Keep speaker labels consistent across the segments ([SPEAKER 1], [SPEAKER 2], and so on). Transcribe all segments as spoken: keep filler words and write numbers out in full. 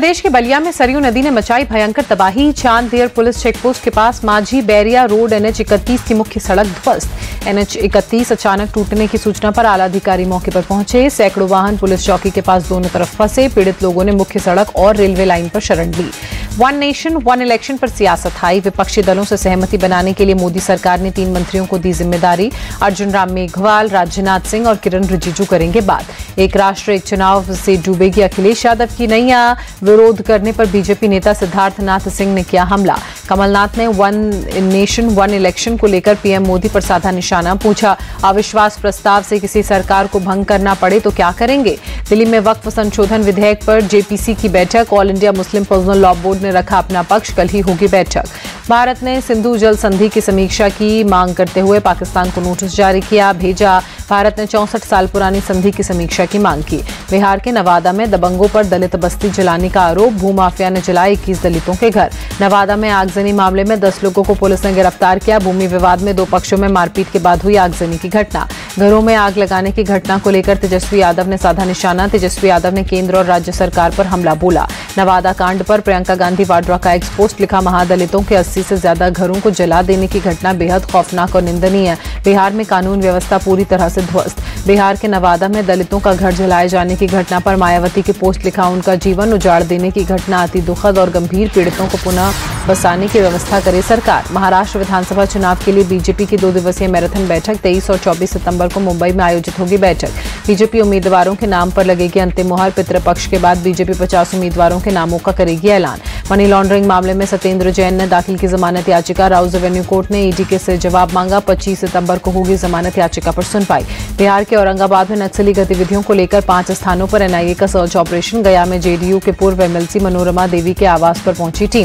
[SPEAKER 1] प्रदेश के बलिया में सरयू नदी ने मचाई भयंकर तबाही। चांददेर पुलिस चेकपोस्ट के पास माझी बैरिया रोड एनएच इकतीस की मुख्य सड़क ध्वस्त। एनएच इकतीस अचानक टूटने की सूचना पर आला अधिकारी मौके पर पहुंचे। सैकड़ों वाहन पुलिस चौकी के पास दोनों तरफ फंसे। पीड़ित लोगों ने मुख्य सड़क और रेलवे लाइन पर शरण ली। वन नेशन वन इलेक्शन पर सियासत आई। विपक्षी दलों से सहमति बनाने के लिए मोदी सरकार ने तीन मंत्रियों को दी जिम्मेदारी। अर्जुन राम मेघवाल, राजनाथ सिंह और किरण रिजिजू करेंगे बात। एक राष्ट्र एक चुनाव से डूबेगी अखिलेश यादव की नैया। विरोध करने पर बीजेपी नेता सिद्धार्थनाथ सिंह ने किया हमला। कमलनाथ ने वन नेशन वन इलेक्शन को लेकर पीएम मोदी पर साधा निशाना। पूछा, अविश्वास प्रस्ताव से किसी सरकार को भंग करना पड़े तो क्या करेंगे। दिल्ली में वक्फ संशोधन विधेयक पर जेपीसी की बैठक। All India Muslim Personal Law Board ने रखा अपना पक्ष। कल ही होगी बैठक। भारत ने सिंधु जल संधि की समीक्षा की मांग करते हुए पाकिस्तान को नोटिस जारी किया। भेजा, भारत ने चौसठ साल पुरानी संधि की समीक्षा की मांग की। बिहार के नवादा में दबंगों पर दलित बस्ती जलाने का आरोप। भूमाफिया ने जलाए इक्कीस दलितों के घर। नवादा में आगजनी मामले में दस लोगों को पुलिस ने गिरफ्तार किया। भूमि विवाद में दो पक्षों में मारपीट के बाद हुई आगजनी की घटना। घरों में आग लगाने की घटना को लेकर तेजस्वी यादव ने साधा निशाना। तेजस्वी यादव ने केंद्र और राज्य सरकार पर हमला बोला। नवादा कांड पर प्रियंका गांधी वाड्रा का एक्स पोस्ट लिखा, महादलितों के अस्सी से ज्यादा घरों को जला देने की घटना बेहद खौफनाक और निंदनीय है। बिहार में कानून व्यवस्था पूरी तरह से ध्वस्त। बिहार के नवादा में दलितों का घर जलाए जाने की घटना पर मायावती की पोस्ट लिखा, उनका जीवन उजाड़ देने की घटना अति दुखद और गंभीर। पीड़ितों को पुनः बसाने की व्यवस्था करे सरकार। महाराष्ट्र विधानसभा चुनाव के लिए बीजेपी की दो दिवसीय मैराथन बैठक तेईस और चौबीस सितंबर को मुंबई में आयोजित होगी बैठक। बीजेपी उम्मीदवारों के नाम पर लगेगी अंतिम मुहर। पितृपक्ष के बाद बीजेपी पचास उम्मीदवारों के नामों का करेगी ऐलान। मनी लॉन्ड्रिंग मामले में सत्येंद्र जैन ने दाखिल की जमानत याचिका। राउज रेवेन्यू कोर्ट ने ईडी के से जवाब मांगा। पच्चीस सितंबर को होगी जमानत याचिका पर सुनवाई। बिहार के औरंगाबाद में नक्सली गतिविधियों को लेकर पांच स्थानों पर एनआईए का सर्च ऑपरेशन। गया में जेडीयू के पूर्व एमएलसी मनोरमा देवी के आवास पर पहुंची टीम।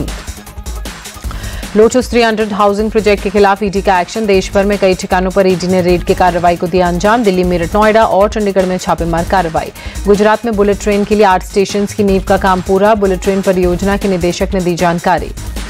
[SPEAKER 1] लोटस तीन सौ हाउसिंग प्रोजेक्ट के खिलाफ ईडी का एक्शन। देश भर में कई ठिकानों पर ईडी ने रेड की कार्रवाई को दिया अंजाम। दिल्ली, मेरठ, नोएडा और चंडीगढ़ में छापेमार कार्रवाई। गुजरात में बुलेट ट्रेन के लिए आठ स्टेशन की नींव का काम पूरा। बुलेट ट्रेन परियोजना के निदेशक ने दी जानकारी।